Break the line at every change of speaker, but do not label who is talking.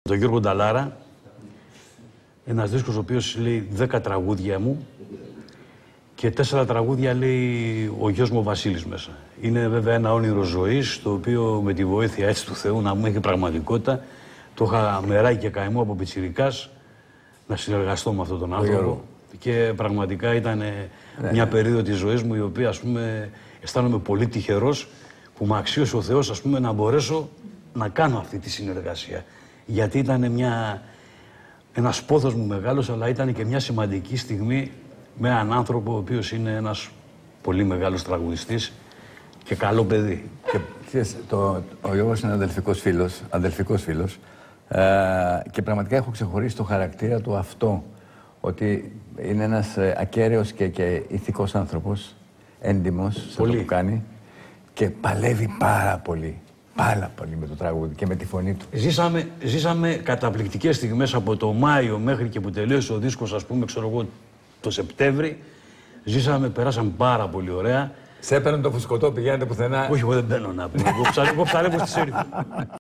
Τον Γιώργο Νταλάρα, ένας δίσκος ο οποίος λέει 10 τραγούδια μου και 4 τραγούδια λέει ο γιος μου ο Βασίλης μέσα. Είναι βέβαια ένα όνειρο ζωής, το οποίο με τη βοήθεια έτσι του Θεού να μου έχει πραγματικότητα. Το είχα μεράκι και καημό από πιτσιρικάς να συνεργαστώ με αυτόν τον άνθρωπο. Και πραγματικά ήταν μια περίοδο της ζωής μου η οποία, ας πούμε, αισθάνομαι πολύ τυχερός που με αξίωσε ο Θεός, ας πούμε, να μπορέσω να κάνω αυτή τη συνεργασία. Γιατί ήταν ένας πόθος μου μεγάλος, αλλά ήταν και μια σημαντική στιγμή με έναν άνθρωπο ο οποίος είναι ένας πολύ μεγάλος τραγουδιστής και καλό παιδί.
Και ξέρεις, ο Γιώργος είναι αδελφικός φίλος και πραγματικά έχω ξεχωρίσει το χαρακτήρα του αυτό, ότι είναι ένας ακέραιος και ηθικός άνθρωπος, έντιμος σε αυτό που κάνει και παλεύει πάρα πολύ με το τραγούδι και με τη φωνή του.
Ζήσαμε καταπληκτικές στιγμές από το Μάιο μέχρι και που τελείωσε ο δίσκος, ας πούμε, ξέρω εγώ, το Σεπτέμβρη. Περάσαμε πάρα πολύ ωραία.
Σε έπαιρνε το φουσκωτό, πηγαίνετε πουθενά?
Όχι, εγώ δεν μπαίνω να πούμε. Εγώ ψαρεύω στη Σέριφη.